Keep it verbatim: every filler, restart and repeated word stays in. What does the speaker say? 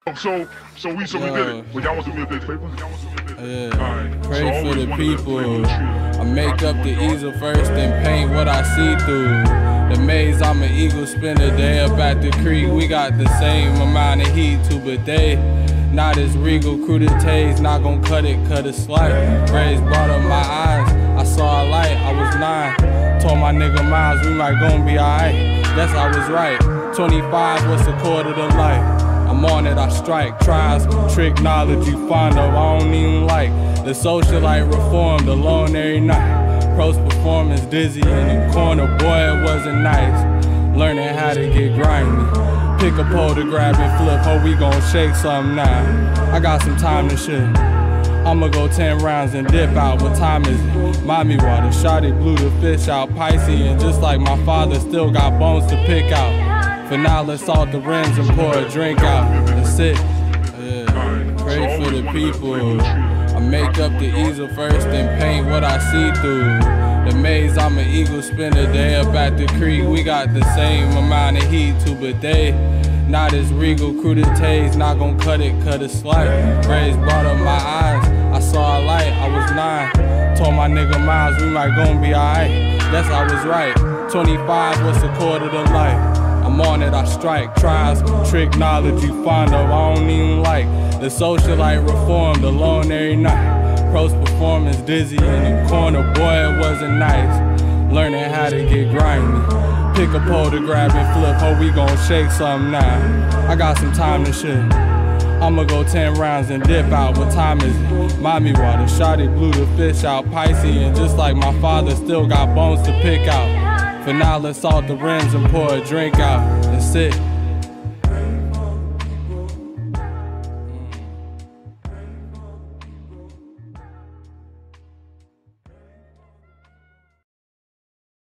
So, so we, so we did it. Well, y'all want to do me a big favor? Yeah. Right. Pray so for the people. I make right. up the easel first, then paint what I see through. The maze, I'm an eagle spinner. They up at the creek. We got the same amount of heat too, but they not as regal. Crew the taze, not gon' cut it, cut it slight. Rays brought up my eyes. I saw a light. I was nine. Told my nigga Miles we might gon' be alright. Guess I was right. twenty-five, what's a quarter to life? I'm on it, I strike, trials, trick knowledge you fond of, I don't even like. The socialite reformed alone every night. Pros performance dizzy in the corner, boy it wasn't nice. Learning how to get grimy. Pick a pole to grab and flip, hope we gon' shake something now. I got some time to shit. I'ma go ten rounds and dip out, what time is it? Mommy water, shawty blew the fish out, Pisces, and just like my father still got bones to pick out. For now, let's salt the rims and pour a drink out and sit. Yeah. Pray for the people. I make up the easel first, then paint what I see through. The maze, I'm an eagle spinner. They up at the creek. We got the same amount of heat too, but they not as regal. Crew the taze, not gon' cut it, cut it slight. Rays brought up my eyes. I saw a light. I was nine. Told my nigga Miles we might gon' be alright. Guess I was right. twenty-five, what's a quarter to life? I'm on it, I strike, trials, trick knowledge you fond of, I don't even like. The socialite reformed alone every night. Pros performance dizzy in the corner, boy it wasn't nice. Learning how to get grimy. Pick a pole to grab and flip, hope we gon' shake something now. I got some time to shit. I'ma go ten rounds and dip out, what time is it? Mommy water, shawty blew the fish out, Pisces, and just like my father still got bones to pick out. For now, let's salt the rims and pour a drink out and sit.